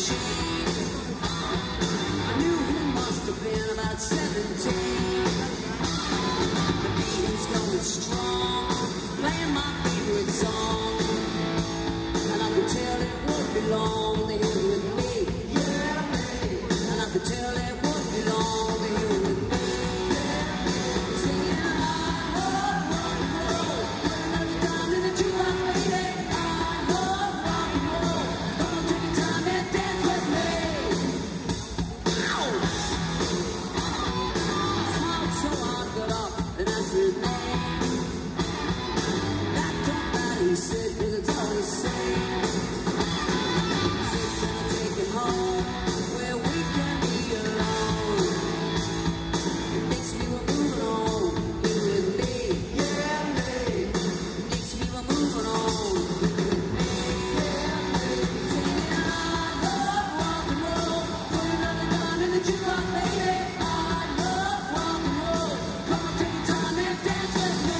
machine. I knew he must have been about 17. The beating's going strong, playing my favorite song, and I could tell it would be long to hear with me. Yeah, me. And I could tell it would be long to hear with me. Singing, I love rock and roll. Another time in the jukebox, baby. I love rock and roll. Come on, take your time and dance with me. Ow! Smiled so I got up and asked his name. That don't matter, he said, 'cause it's all the same. Home where we can be alone. It makes me want moving on, you with me. Yeah, me. It makes me want moving on, you with me. Yeah, me. Singing, I love rock and roll. Put another dime in the jukebox, baby. I love rock and roll. Come on, take your time and dance with me.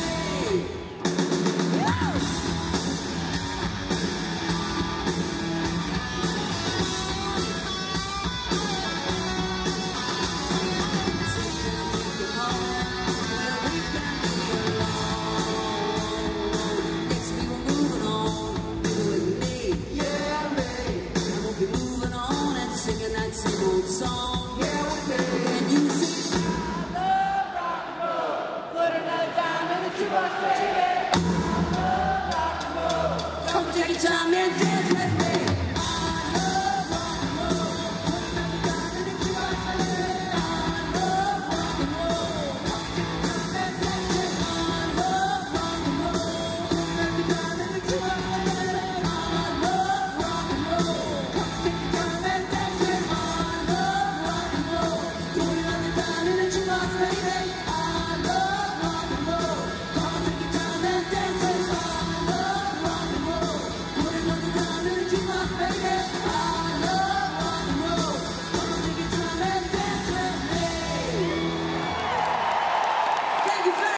Same old song, yeah, with me. And you sing, I love rock and roll. Put another dime in the jukebox, baby. I love rock and roll. Come take your time and dance.